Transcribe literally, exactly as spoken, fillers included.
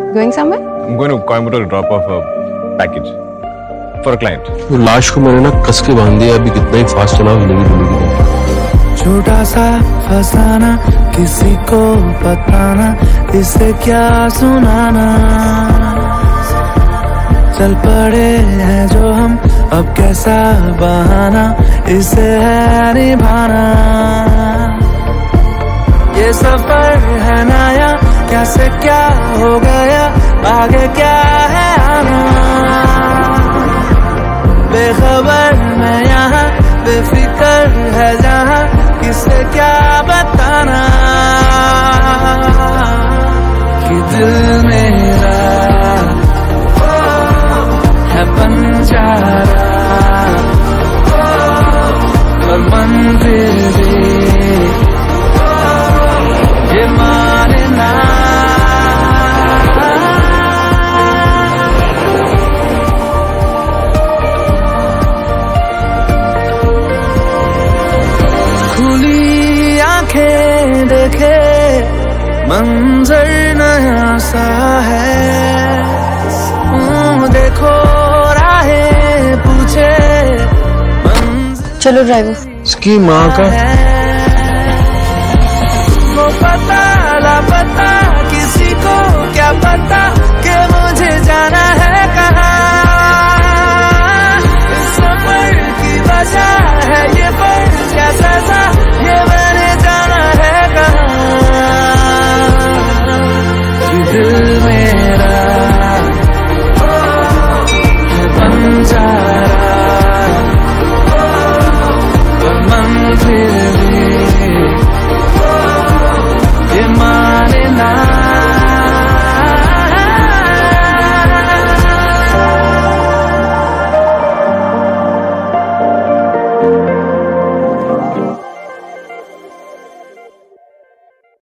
Going somewhere? I'm going to Coimbatore to drop off a package for a client. वो लाश को मैंने ना कस के बांध दिया, अभी कितना ही फास्ट चला हिलेगी डुलेगी। छोटा सा फसाना किसी को बताना, इसे क्या सुनाना। चल पड़े हैं जो हम, अब कैसा बहाना इसे है निभाना। ये सफर है नया, कैसे क्या हो गया, आगे क्या है आना। बेखबर मैं यहाँ, बेफिक्र है जहाँ, किसे क्या बताना कि दिल मेरा है बंजारा और मंदिर ये माने ना। खुली आंखें देखे मंजर नया सा है, देखो राहें पूछे। चलो ड्राइवर। इसकी माँ का